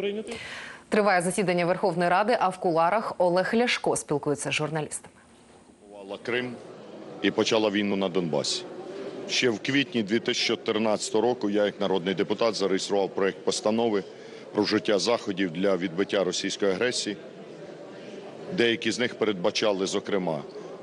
прийнятий. Триває засідання Верховної Ради, а в кулуарах Олег Ляшко спілкується з журналістами. Окупувала Крим і почала війну на Донбасі. Ще в квітні 2014 року я, як народний депутат, зареєстрував проект постанови про вжиття заходів для відбиття російської агресії. Деякі з них передбачали, зокрема,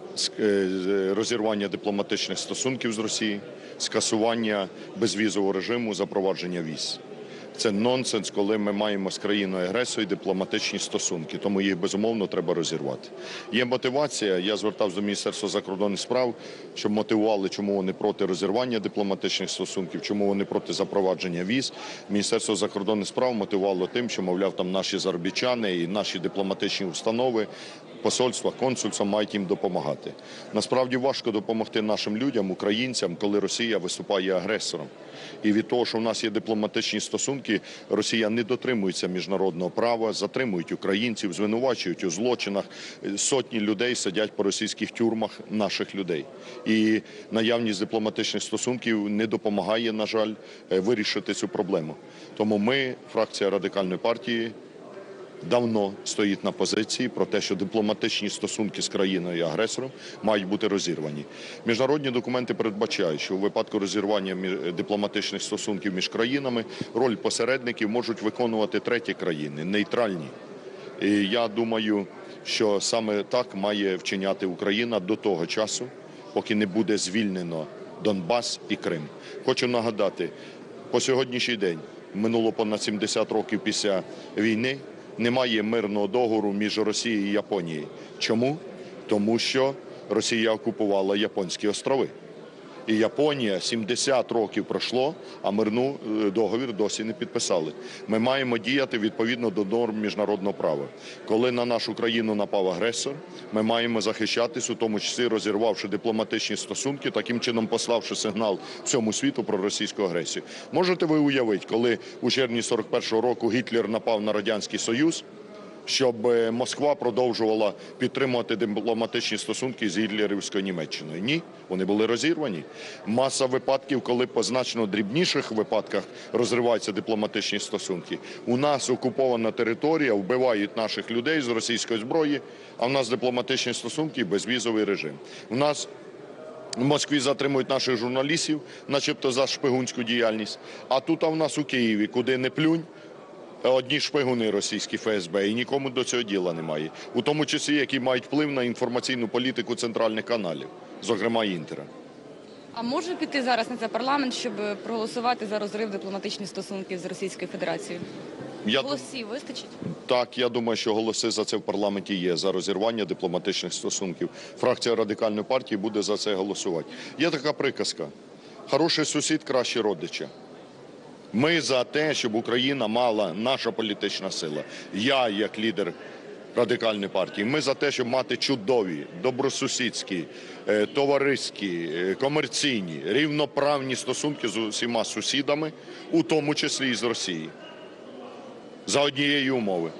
розірвання дипломатичних стосунків з Росією, скасування безвізового режиму, запровадження віз. Це нонсенс, коли ми маємо з країною-агресором дипломатичні стосунки, тому їх, безумовно, треба розірвати. Є мотивація, я звертався до Міністерства закордонних справ, щоб мотивували, чому вони проти розірвання дипломатичних стосунків, чому вони проти запровадження віз. Міністерство закордонних справ мотивувало тим, що, мовляв, там наші заробітчани і наші дипломатичні установи, посольства, консульства мають їм допомагати. Насправді важко допомогти нашим людям, українцям, коли Росія виступає агресором. І від того, що в нас є дипломатичні стосунки, Росія не дотримується міжнародного права, затримують українців, звинувачують у злочинах. Сотні людей сидять по російських тюрмах, наших людей. І наявність дипломатичних стосунків не допомагає, на жаль, вирішити цю проблему. Тому ми, фракція Радикальної партії, давно стоїть на позиції про те, що дипломатичні стосунки з країною-агресором мають бути розірвані. Міжнародні документи передбачають, що у випадку розірвання дипломатичних стосунків між країнами роль посередників можуть виконувати треті країни, нейтральні. І я думаю, що саме так має вчиняти Україна до того часу, поки не буде звільнено Донбас і Крим. Хочу нагадати, по сьогоднішній день, минуло понад 70 років після війни, немає мирного договору між Росією і Японією. Чому? Тому що Росія окупувала Японські острови. І Японія 70 років пройшло, а мирний договір досі не підписали. Ми маємо діяти відповідно до норм міжнародного права. Коли на нашу країну напав агресор, ми маємо захищатись, у тому числі розірвавши дипломатичні стосунки, таким чином пославши сигнал всьому світу про російську агресію. Можете ви уявити, коли у червні 41-го року Гітлер напав на Радянський Союз, щоб Москва продовжувала підтримувати дипломатичні стосунки з гітлерівською Німеччиною? Ні, вони були розірвані. Маса випадків, коли по значно дрібніших випадках розриваються дипломатичні стосунки. У нас окупована територія, вбивають наших людей з російської зброї, а в нас дипломатичні стосунки і безвізовий режим. У нас в Москві затримують наших журналістів, начебто за шпигунську діяльність, а тут в нас у Києві, куди не плюнь, одні шпигуни російські ФСБ, і нікому до цього діла немає. У тому числі, які мають вплив на інформаційну політику центральних каналів, зокрема Інтера. А може піти зараз на це парламент, щоб проголосувати за розрив дипломатичних стосунків з Російською Федерацією? Голосів вистачить? Так, я думаю, що голоси за це в парламенті є, за розірвання дипломатичних стосунків. Фракція Радикальної партії буде за це голосувати. Є така приказка: хороший сусід краще родича. Ми за те, щоб Україна мала, наша політична сила, я як лідер Радикальної партії, ми за те, щоб мати чудові, добросусідські, товариські, комерційні, рівноправні стосунки з усіма сусідами, у тому числі і з Росією. За однієї умови: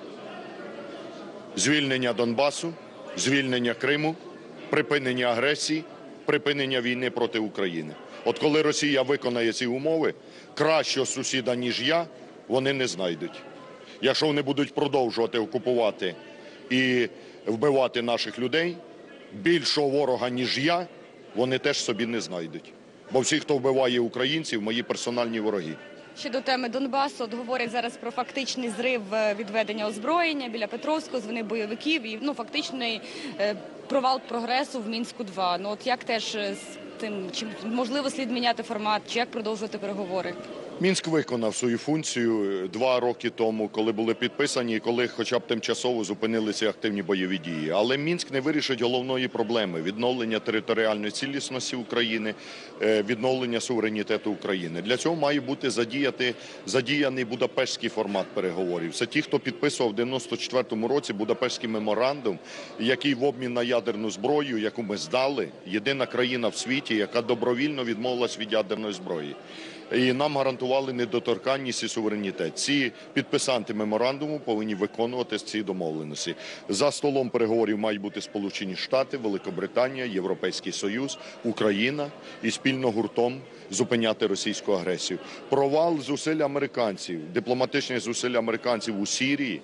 звільнення Донбасу, звільнення Криму, припинення агресії, припинення війни проти України. От коли Росія виконає ці умови, кращого сусіда, ніж я, вони не знайдуть. Якщо вони будуть продовжувати окупувати і вбивати наших людей, більшого ворога, ніж я, вони теж собі не знайдуть. Бо всі, хто вбиває українців, мої персональні вороги. Щодо теми Донбасу, от говорять зараз про фактичний зрив відведення озброєння біля Петровського з вини бойовиків і фактичний провал прогресу в Мінську-2. Ну от як теж з тим, чи можливо слід міняти формат, чи як продовжувати переговори? Мінськ виконав свою функцію 2 роки тому, коли були підписані, і коли хоча б тимчасово зупинилися активні бойові дії. Але Мінськ не вирішить головної проблеми – відновлення територіальної цілісності України, відновлення суверенітету України. Для цього має бути задіяний Будапештський формат переговорів. Це ті, хто підписував в 1994 році Будапештський меморандум, який в обмін на ядерну зброю, яку ми здали, єдина країна в світі, яка добровільно відмовилась від ядерної зброї. І нам гарантували недоторканність і суверенітет. Ці підписанти меморандуму повинні виконувати ці домовленості. За столом переговорів мають бути Сполучені Штати, Великобританія, Європейський Союз, Україна і спільно гуртом зупиняти російську агресію. Провал зусиль американців, дипломатичних зусиль американців у Сирії,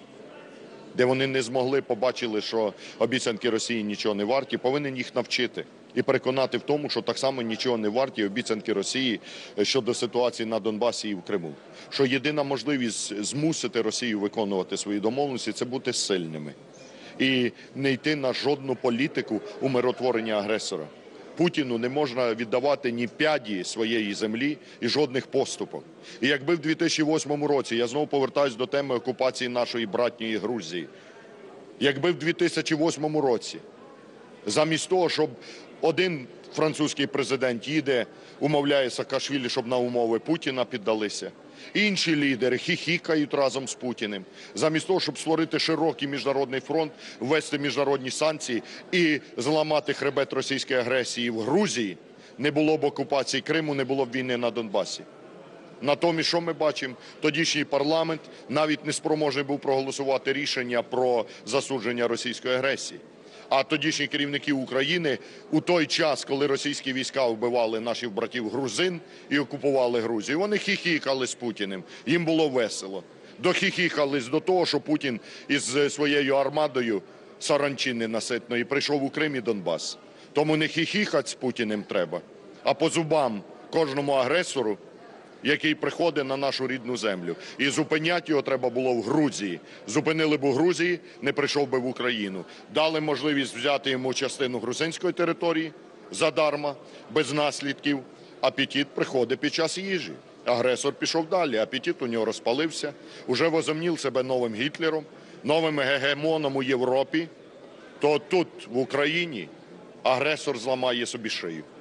де вони не змогли, побачили, що обіцянки Росії нічого не варті, повинен їх навчити і переконати в тому, що так само нічого не варті обіцянки Росії щодо ситуації на Донбасі і в Криму. Що єдина можливість змусити Росію виконувати свої домовленості – це бути сильними і не йти на жодну політику умиротворення агресора. Путіну не можна віддавати ні п'яді своєї землі і жодних поступок. І якби в 2008 році, я знову повертаюсь до теми окупації нашої братньої Грузії, якби в 2008 році замість того, щоб один французький президент їде, умовляє Саакашвілі, щоб на умови Путіна піддалися, інші лідери хіхікають разом з Путіним, замість того, щоб створити широкий міжнародний фронт, ввести міжнародні санкції і зламати хребет російської агресії в Грузії, не було б окупації Криму, не було б війни на Донбасі. Натомість, що ми бачимо? Тодішній парламент навіть не спроможний був проголосувати рішення про засудження російської агресії. А тодішні керівники України у той час, коли російські війська вбивали наших братів-грузин і окупували Грузію, вони хіхікали з Путіним, їм було весело. Дохіхікались до того, що Путін із своєю армадою саранчі ненаситної прийшов у Крим і Донбас. Тому не хіхікать з Путіним треба, а по зубам кожному агресору, який приходить на нашу рідну землю. І зупиняти його треба було в Грузії. Зупинили б у Грузії, не прийшов би в Україну. Дали можливість взяти йому частину грузинської території задарма, без наслідків. Апетит приходить під час їжі. Агресор пішов далі, апетит у нього розпалився. Уже возомнив себе новим Гітлером, новим гегемоном у Європі. То тут, в Україні, агресор зламає собі шию.